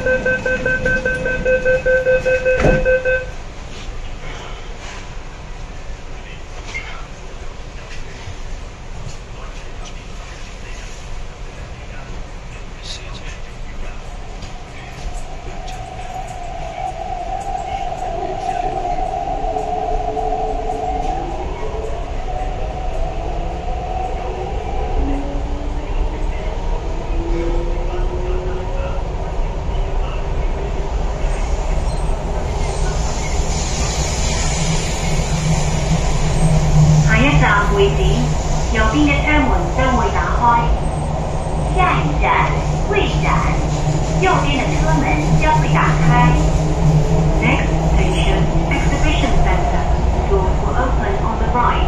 會展，右邊嘅車門將會打開。下一站，會展，右邊的車門將會打開。Next station, Exhibition Center. Doors will open on the right.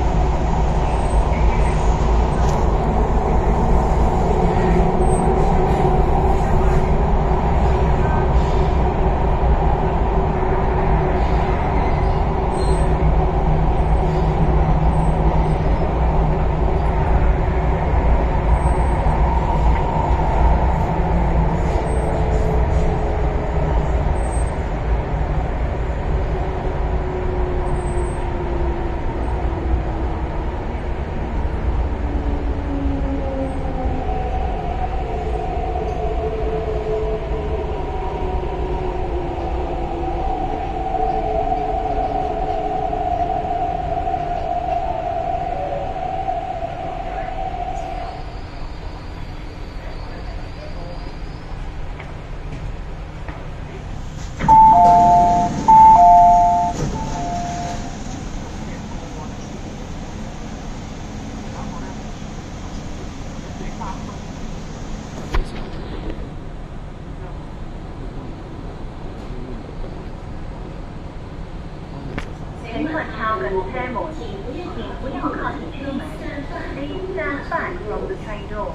请勿靠近车門，請不要靠近車門。Please stand back from the train door.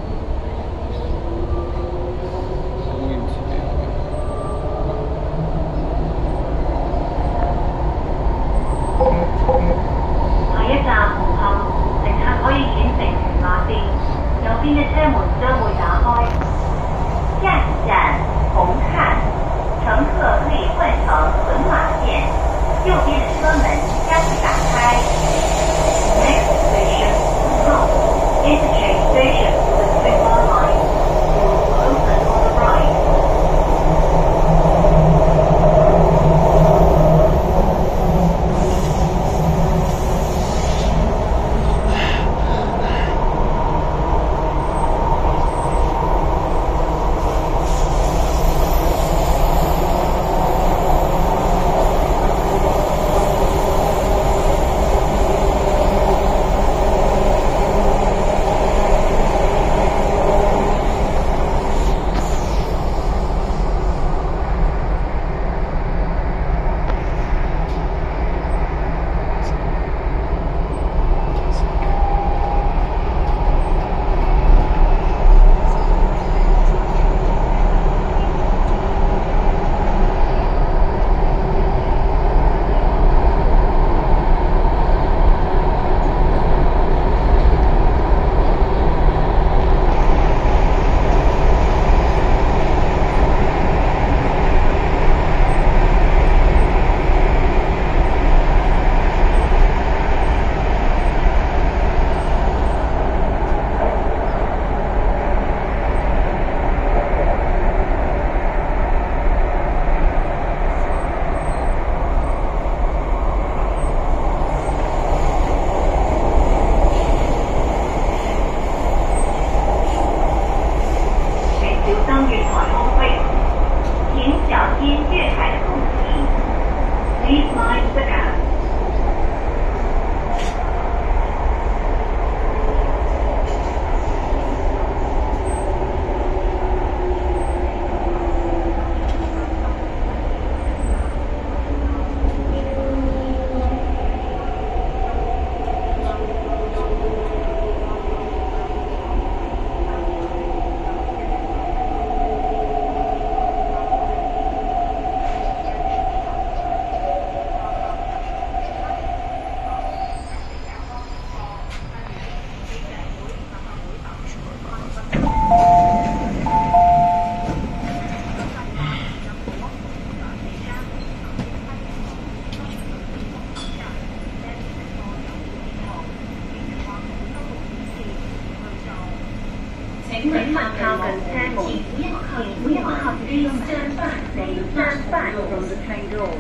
好近車門，請不要靠近車門。Please stand back from the train door.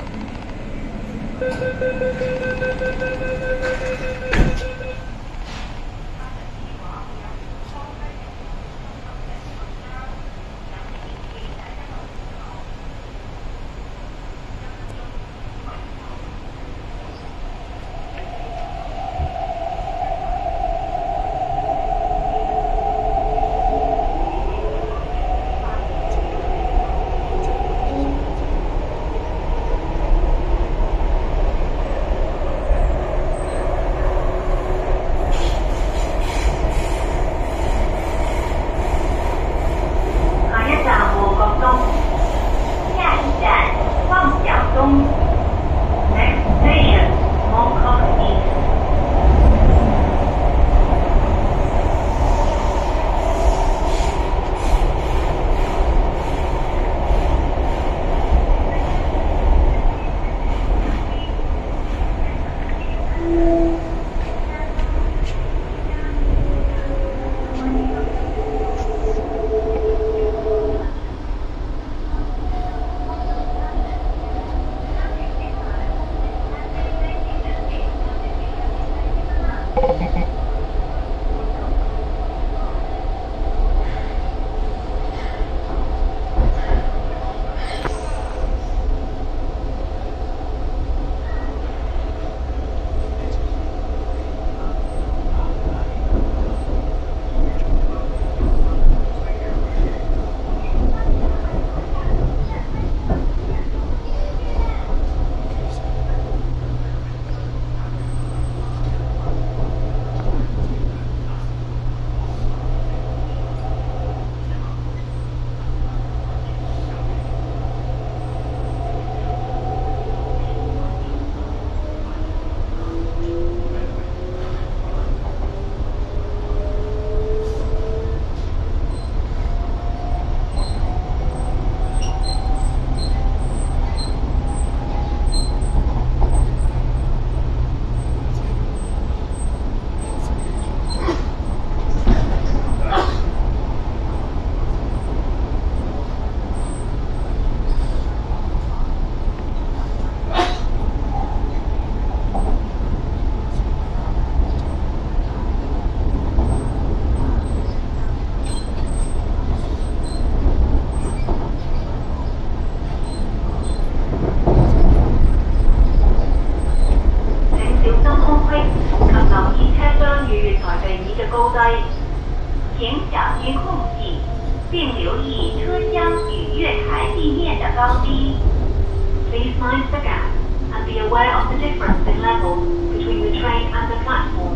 请小心空隙，并留意车厢与月台地面的高低。Please mind the gap and be aware of the difference in level between the train and the platform.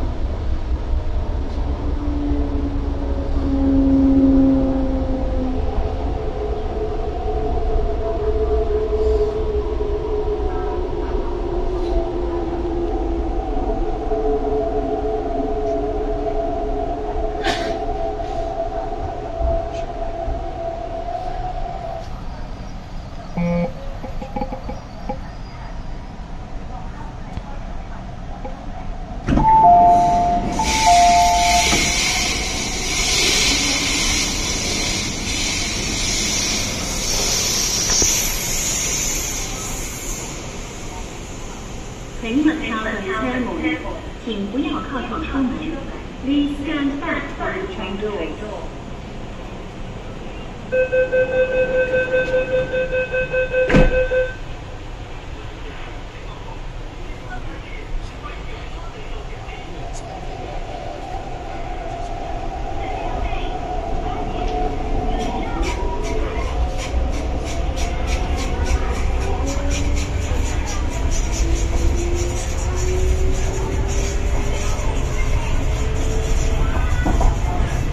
请勿靠近车門，請不要靠近車門。Please stand back from the train door.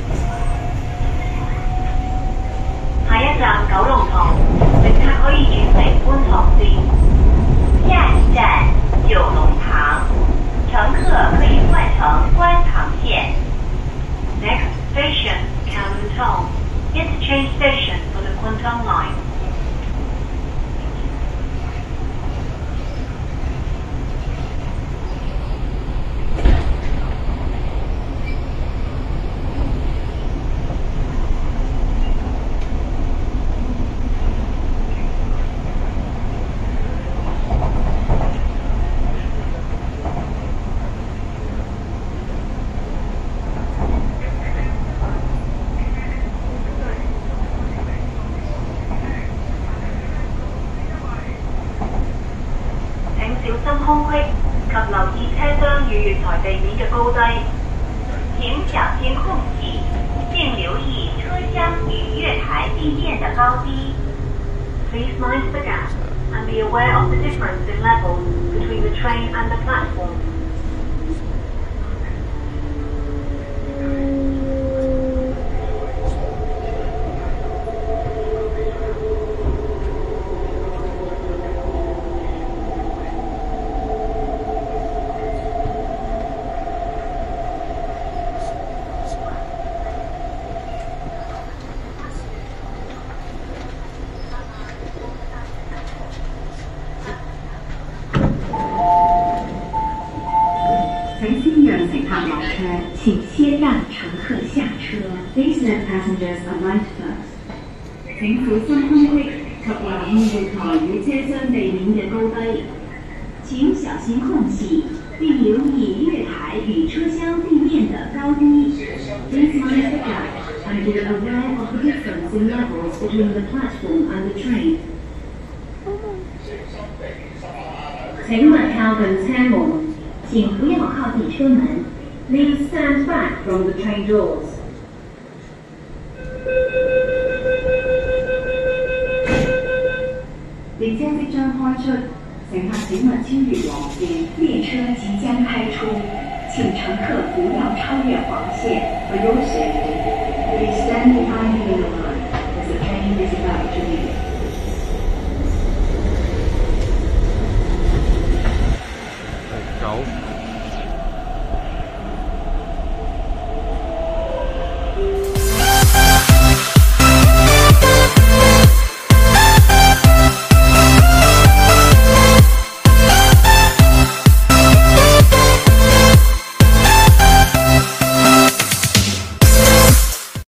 下一站九龍塘，乘客可以轉小心空隙及留意車廂與月台地面嘅高低。請小心空隙，並留意車廂與月台地面的高低。Please mind the gap and be aware of the difference in levels between the train and the platform. 请先让乘客下車。Please let passengers alight first。請小心空隙及留意月台與車廂地面嘅高低。請小心空隙，並留意月台與車廂地面的高低。Please mind the gap and be aware of the difference in levels between the platform and the train。請勿靠近車門，請不要靠近車門。Please stand back from the train doors. 列車即將開出，乘客請勿超越黃線。列車即將開出，請乘客不要超越黃線。For your safety, please stand behind the yellow line as the train is about to leave.